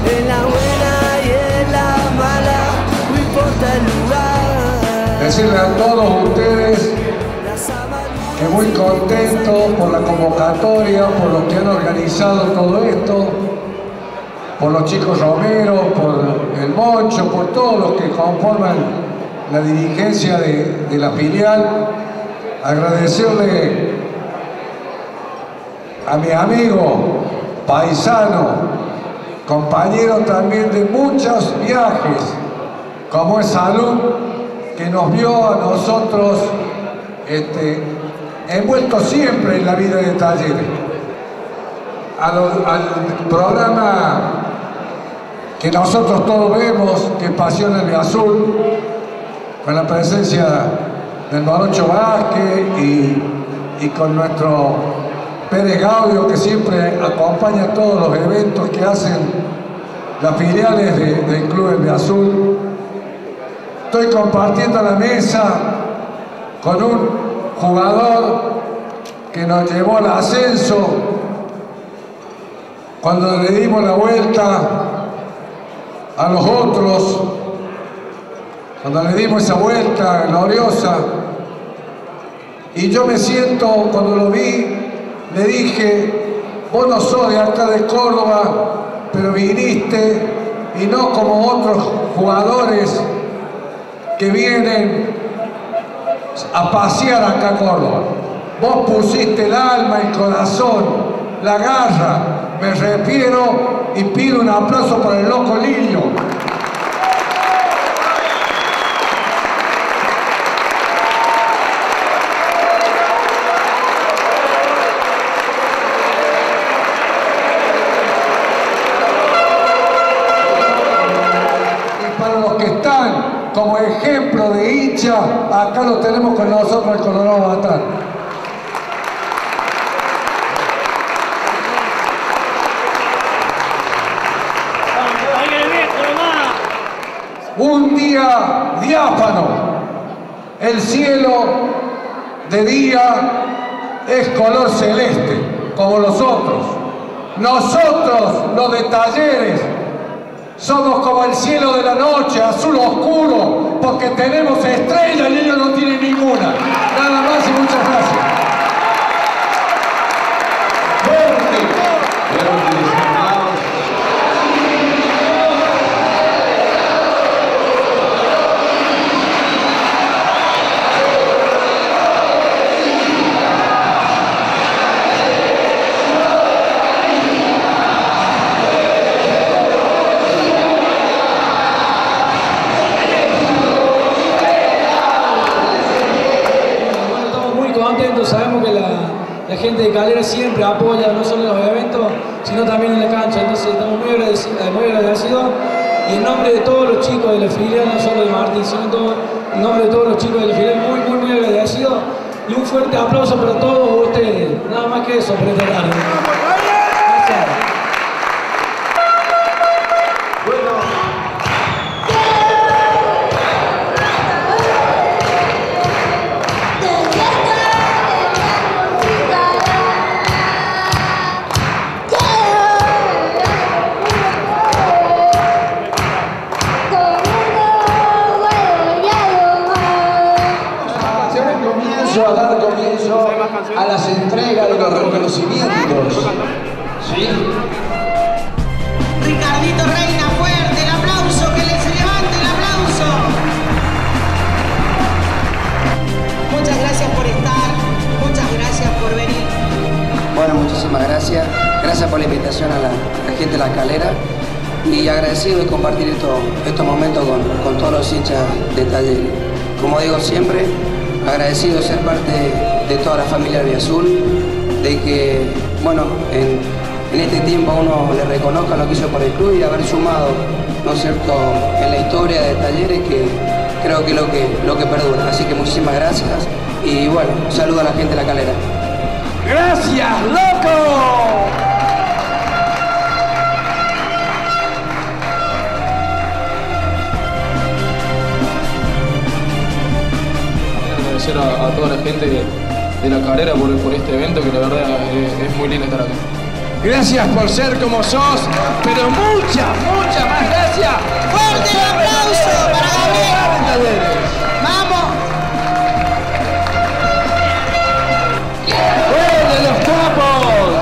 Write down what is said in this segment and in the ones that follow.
en la buena y en la mala, no importa el lugar. Decirle a todos ustedes que muy contento por la convocatoria, por lo que han organizado todo esto, por los chicos Romero, por el Moncho, por todos los que conforman la dirigencia de la filial. Agradecerle a mi amigo, paisano, compañero también de muchos viajes, como es Salud, que nos vio a nosotros envueltos siempre en la vida de Talleres. Al programa que nosotros todos vemos, que es Pasión Albiazul, con la presencia del Morocho Vázquez y con nuestro Pérez Gaudio, que siempre acompaña todos los eventos que hacen las filiales del Club Albiazul. Estoy compartiendo la mesa con un jugador que nos llevó al ascenso cuando le dimos la vuelta a los otros, cuando le dimos esa vuelta gloriosa. Y yo me siento, cuando lo vi, le dije, vos no sos de acá de Córdoba, pero viniste, y no como otros jugadores que vienen a pasear acá a Córdoba. Vos pusiste el alma, el corazón, la garra. Me refiero y pido un aplauso para el loco Lillo. Y para los que están como ejemplo de hincha, acá lo tenemos con nosotros el Colorado Batán. Un día diáfano, el cielo de día es color celeste, como los otros. Nosotros, los de Talleres, somos como el cielo de la noche, azul oscuro, porque tenemos estrellas y ellos no tienen ninguna. Nada más y muchas gracias. Sabemos que la gente de Calera siempre apoya no solo en los eventos, sino también en la cancha. Entonces estamos muy agradecidos. Y en nombre de todos los chicos de la filial, no solo de Martín, sino en nombre de todos los chicos de la filial, muy agradecidos. Y un fuerte aplauso para todos ustedes. Nada más que eso, por esta tarde. Gracias. A dar comienzo a las entregas de los reconocimientos. ¿Sí? Ricardito Reina, fuerte el aplauso, que les levante el aplauso. Muchas gracias por estar, muchas gracias por venir. Bueno, muchísimas gracias. Gracias por la invitación a la gente de La Calera y agradecido de compartir estos momentos con todos los hinchas de Talleres. Como digo siempre, agradecido de ser parte de toda la familia Albiazul, de que, bueno, en este tiempo a uno le reconozca lo que hizo por el club y haber sumado, ¿no es cierto?, en la historia de Talleres, que creo que lo que perdura. Así que muchísimas gracias y, bueno, un saludo a la gente de La Calera. ¡Gracias, loco! A toda la gente de La Calera por este evento, que la verdad es muy lindo estar acá. Gracias por ser como sos, pero mucho muchas más gracias. Fuerte el aplauso para Gabriel. Vamos. ¡Gol de los Capos!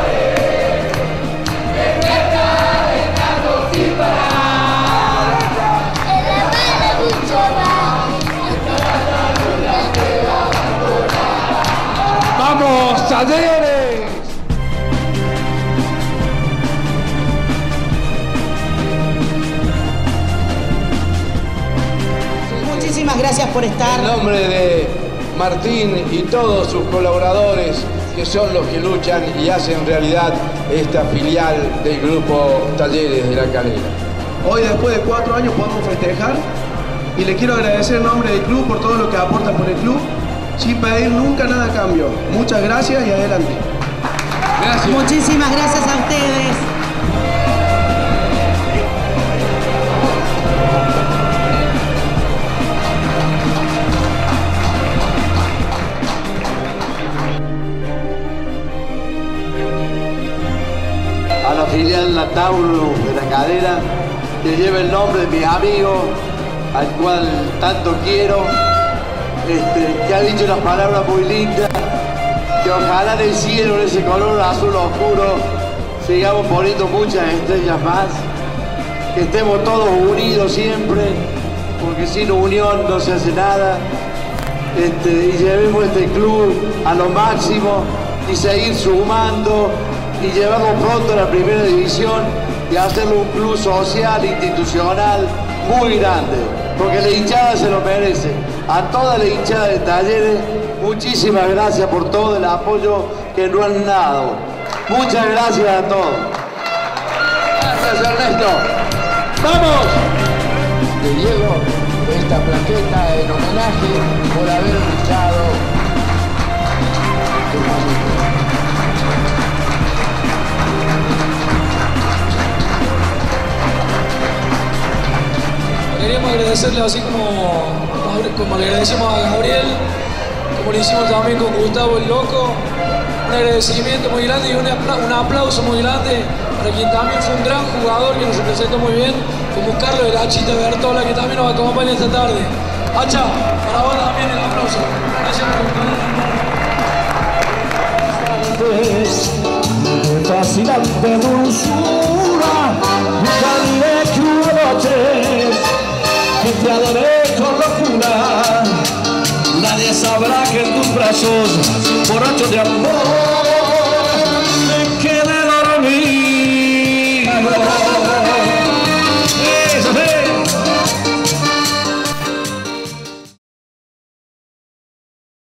¡Vamos, Talleres! Muchísimas gracias por estar. En nombre de Martín y todos sus colaboradores, que son los que luchan y hacen realidad esta filial del grupo Talleres de La Calera. Hoy, después de 4 años, podemos festejar y le quiero agradecer en nombre del club por todo lo que aportan por el club, sin pedir nunca nada a cambio. Muchas gracias y adelante. Gracias. Muchísimas gracias a ustedes. A la filial La Tauro de La Calera, que lleva el nombre de mi amigo, al cual tanto quiero, que ha dicho unas palabras muy lindas, que ojalá en el cielo, en ese color azul oscuro, sigamos poniendo muchas estrellas más, que estemos todos unidos siempre, porque sin unión no se hace nada, y llevemos este club a lo máximo y seguir sumando y llevarlo pronto a la primera división y hacerlo un club social, institucional, muy grande, porque la hinchada se lo merece. A toda la hinchada de Talleres, muchísimas gracias por todo el apoyo que nos han dado. Muchas gracias a todos. Gracias, Ernesto. ¡Vamos! De Diego, esta plaqueta en homenaje por haber luchado. Queríamos agradecerle así como le agradecemos a Gabriel, como lo hicimos también con Gustavo el Loco, un agradecimiento muy grande y un aplauso muy grande para quien también fue un gran jugador que nos representó muy bien, como Carlos de la Chita Bertola, que también nos acompaña esta tarde. Hacha, para vos también el aplauso. Gracias por fascinante dulzura, mi calidez que noche, que te adoré con locura. Nadie sabrá que en tus brazos, borracho de amor,